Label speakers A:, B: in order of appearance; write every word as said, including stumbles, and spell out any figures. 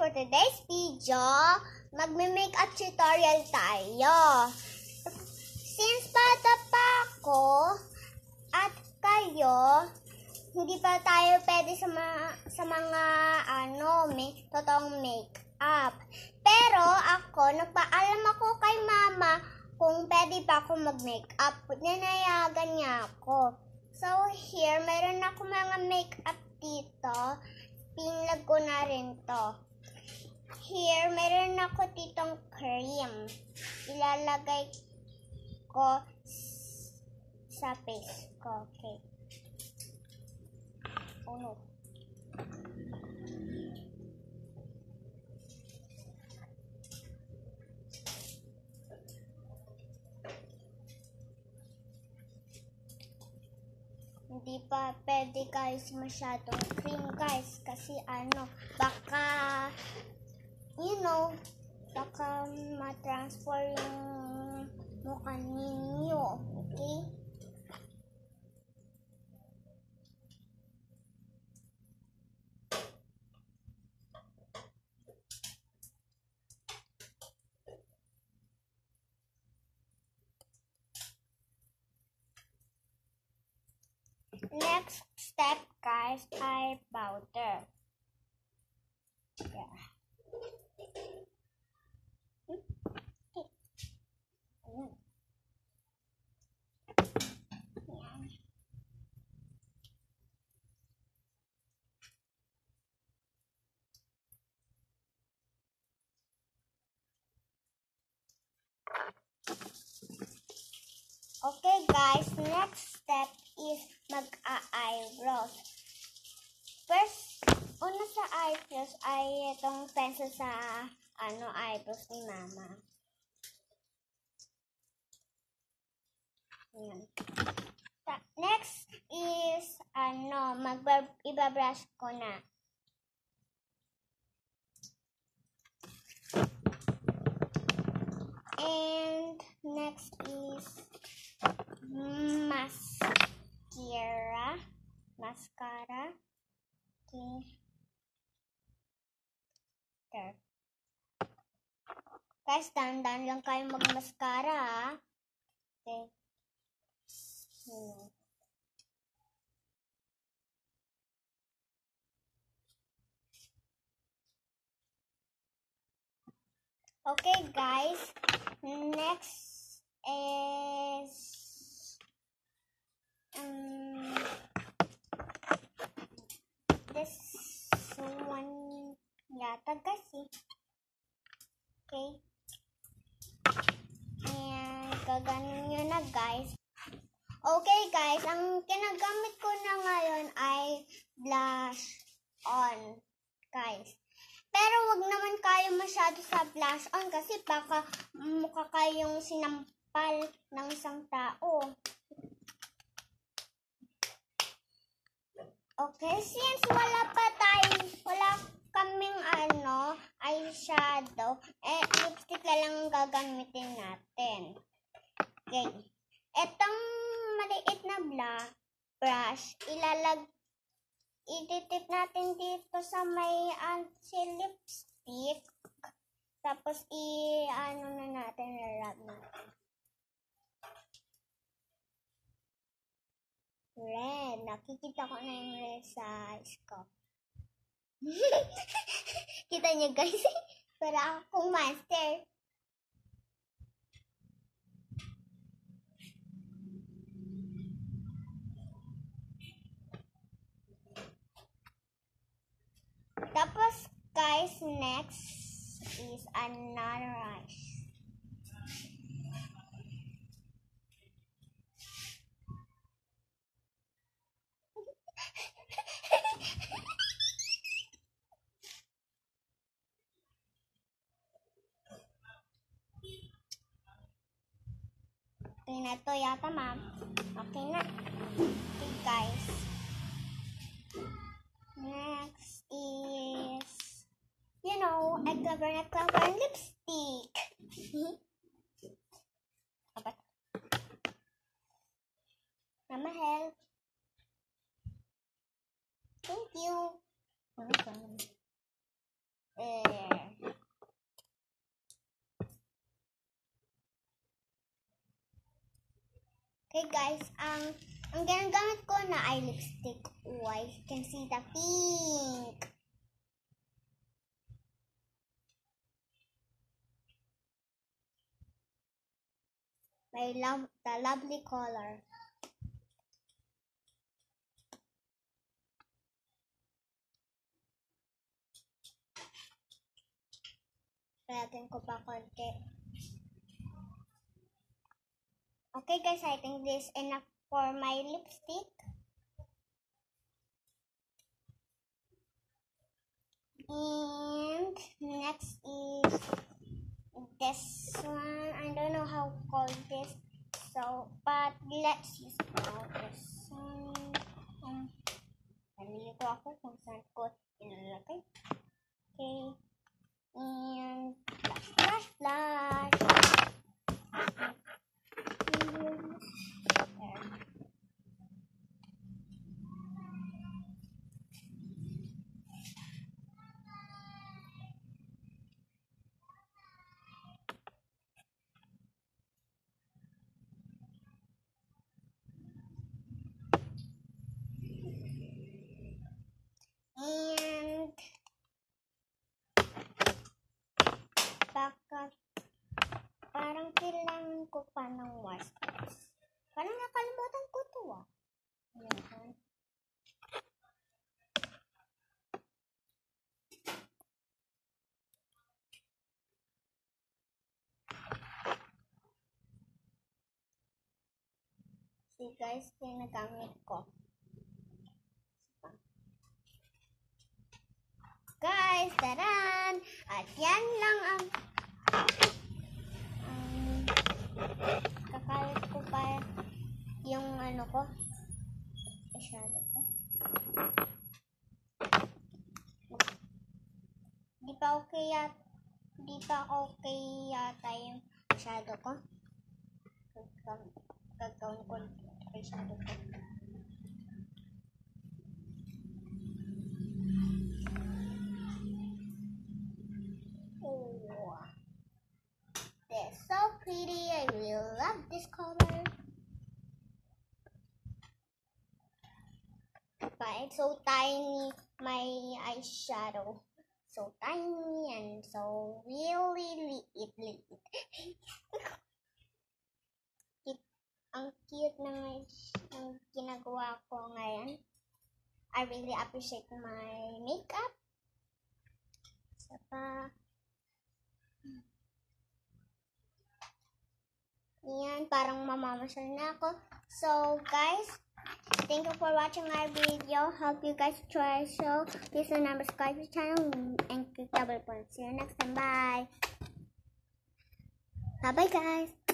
A: for today's video, magme-makeup tutorial tayo. Since bata pa ako at kayo, hindi pa tayo pwede sa mga, sa mga ano, may totoong makeup. Pero ako, nagpaalam ako kay mama kung pwede pa ako mag-makeup. Nanayagan niya ako. So here, meron ako mga makeup dito. Pinlag ko na rin to. Here, meron ako ditong cream. Ilalagay ko sa face ko. Okay. Oh no. Hindi pa pwede guys masyadong cream guys kasi ano, baka you know, baka ma-transfer yung mukha ninyo, okay? Next step, guys, eye powder. Yeah. Okay, guys, next step is mag-eyebrows. First, una sa eyebrows ay itong pencil sa ano eyebrows ni mama. Ayan. Next is ano, mag-ibabrush ko na. And next is mascara. Mascara. Okay. There. Guys, dandan lang kayo mag-mascara, ha? Okay. Hmm. Okay, guys. Next is um this one yata kasi. Okay. And gaganon nyo na, guys. Okay, guys. Ang kinagamit ko na ngayon ay blush on, guys. Pero wag naman kayo masyado sa blush on kasi baka mukha kayong sinampal ng isang tao. Okay, since wala pa tayo, wala kaming ano, eyeshadow, eh, lipstick na lang gagamitin natin. Okay. Etong maliit na blush, brush, ilalag, ititip natin dito sa may anti lipstick. Tapos, i-ano na natin, i-rub natin. Red. Nakikita ko na yung red sa eyes ko. Kita niyo guys, para akong master. Tapos guys, next is another eyes. Okay na to yata, ma'am. Okay na. Okay, guys. Next is, you know, a clever na clever lipstick. Apa? Mama, help. Thank you. Eh, Okay guys, ang ang ginagamit ko na ay lipstick. Oh, I can see the pink. My love, the lovely color. Palatin ko pa konti. Okay guys, I think this is enough for my lipstick. And next is this one. I don't know how to call this. So, but let's use now this one. Um, nalilito ako kung saan ko ilalagay. Okay. And flash, flash, flash. And baka parang kailangan ko pa ng wasps. Parang nakalimutan ko ito ah. Ayan. See guys, ginagamit ko. Guys, taran! At yan lang ang um, kakalit ko pa yung ano ko, eyeshadow ko. Di pa okay yata, di pa okay yata yung eyeshadow ko. Gagawin ko yung eyeshadow ko. So pretty. I really love this color. But it's so tiny, my eyeshadow. So tiny and so really liit, liit. Ang cute ng, ng ginagawa ko ngayon. I really appreciate my makeup. So pa. Yan, parang mamamasyal na ako. So, guys, thank you for watching our video. Hope you guys try. So, please remember to subscribe to the channel and click the bell button. See you next time. Bye. Bye-bye, guys.